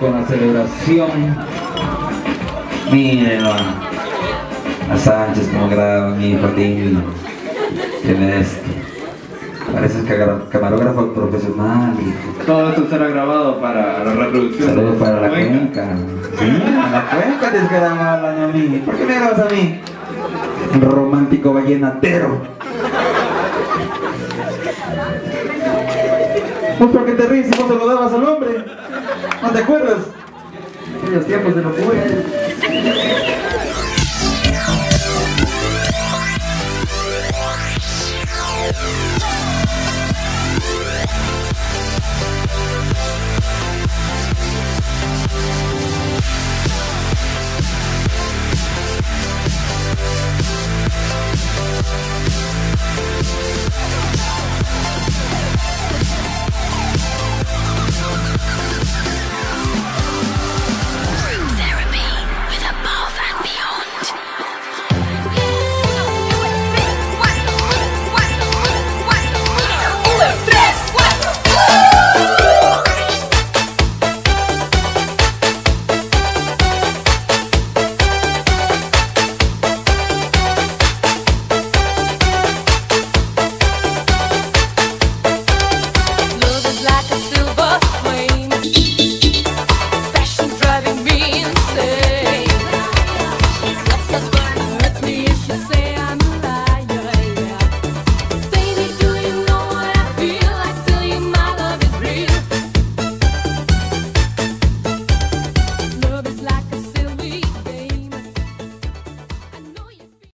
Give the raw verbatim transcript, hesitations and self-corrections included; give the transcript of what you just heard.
con la celebración. Miren a Sánchez como graba mi patín. Tiene esto. Parece que camarógrafo profesional. Todo esto será grabado para la reproducción. Saludos para la cuenca. Sí, a la cuenca tienes que grabarla a mí. ¿Por qué me grabas a mí? Romántico vallenatero. Pues porque te ríes y no te lo dabas al hombre. ¿No te acuerdas? Aquellos tiempos de locura.